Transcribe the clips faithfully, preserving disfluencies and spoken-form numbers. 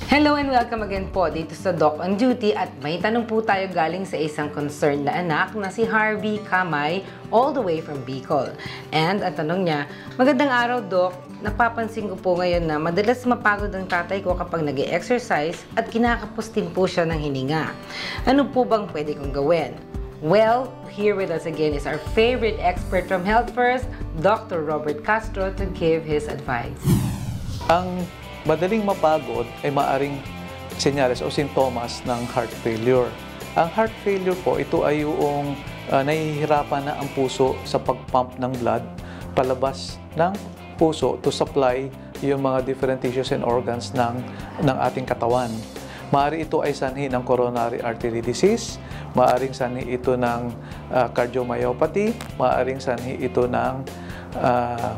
Hello and welcome again po dito sa Doc on Duty at may tanong po tayo galing sa isang concerned na anak na si Harvey Kamay all the way from Bicol. And ang tanong niya, magandang araw Doc, napapansin ko po ngayon na madalas mapagod ang tatay ko kapag nag-e-exercise at kinakapos din po siya ng hininga. Ano po bang pwede kong gawin? Well, here with us again is our favorite expert from Health First, Doctor Robert Castro, to give his advice. Ang madaling mapagod ay maaring senyales o sintomas ng heart failure. Ang heart failure po, ito ay yung uh, nahihirapan na ang puso sa pag-pump ng blood palabas ng puso to supply yung mga different tissues and organs ng, ng ating katawan. Maari ito ay sanhi ng coronary artery disease, maaring sanhi ito ng uh, cardiomyopathy, maaring sanhi ito ng uh,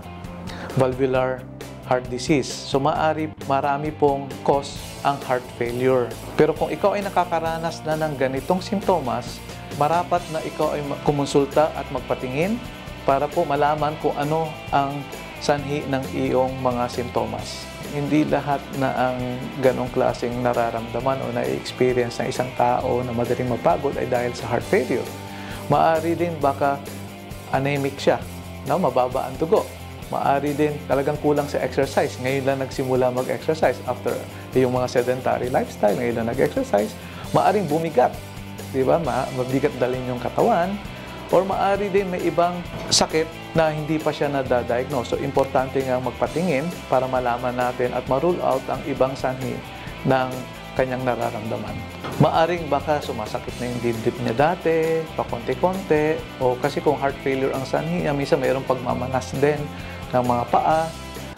valvular heart disease. So, maari, marami pong cause ang heart failure. Pero kung ikaw ay nakakaranas na ng ganitong simptomas, marapat na ikaw ay kumonsulta at magpatingin para po malaman kung ano ang sanhi ng iyong mga simptomas. Hindi lahat na ang ganong klaseng nararamdaman o na-experience ng isang tao na madaling mapagod ay dahil sa heart failure. Maari din baka anemic siya, no? Mababa ang dugo. Maari din talagang kulang sa exercise. Ngayon lang nagsimula mag-exercise after yung mga sedentary lifestyle. Ngayon lang nag-exercise. Maaring bumigat. Di ba? Mabigat dalhin yung katawan. Or maari din may ibang sakit na hindi pa siya nadadiagnose. So, importante nga magpatingin para malaman natin at ma-rule out ang ibang sanhi ng kanyang nararamdaman. Maaring baka sumasakit na yung dibdib niya dati, pakonti-konti, o kasi kung heart failure ang sanhi niya, minsan mayroong pagmamanas din ng mga paa,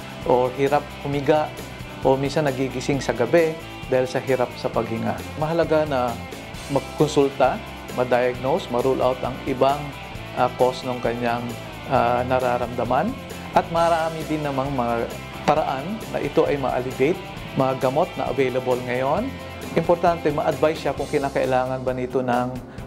o hirap humiga, o minsan nagigising sa gabi dahil sa hirap sa paghinga. Mahalaga na magkonsulta, ma-diagnose, ma-rule out ang ibang uh, cause ng kanyang uh, nararamdaman, at marami din namang mga paraan na ito ay ma-alleviate, mga gamot na available ngayon. Importante, ma-advise siya kung kinakailangan ba nito ng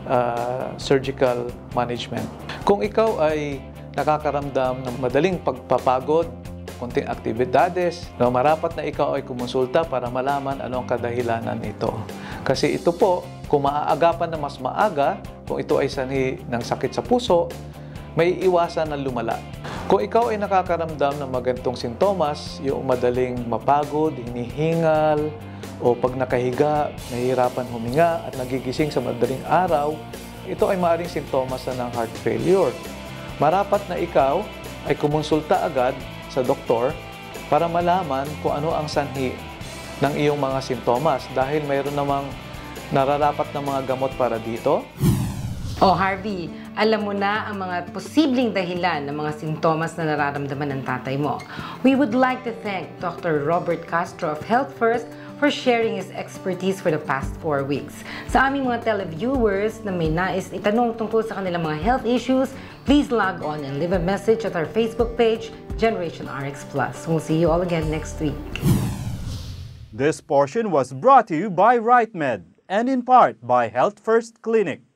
uh, surgical management. Kung ikaw ay nakakaramdam ng madaling pagpapagod, konting aktibidades, no, marapat na ikaw ay kumonsulta para malaman anong kadahilanan nito. Kasi ito po, kung maaagapan na mas maaga, kung ito ay sanhi ng sakit sa puso, may iwasan na lumala. Kung ikaw ay nakakaramdam ng magantong sintomas, yung madaling mapagod, hinihingal, o pag nakahiga, nahihirapan huminga at nagigising sa madaling araw, ito ay maaaring sintomas na ng heart failure. Marapat na ikaw ay kumonsulta agad sa doktor para malaman kung ano ang sanhi ng iyong mga sintomas dahil mayroon namang nararapat na mga gamot para dito. Oh Harvey, alam mo na ang mga posibleng dahilan ng mga sintomas na nararamdaman ng tatay mo. We would like to thank Doctor Robert Castro of Health First for sharing his expertise for the past four weeks. Sa aming mga televiewers na may nais itanong tungkol sa kanilang mga health issues, please log on and leave a message at our Facebook page, Generation R X Plus. We'll see you all again next week. This portion was brought to you by RightMed and in part by Health First Clinic.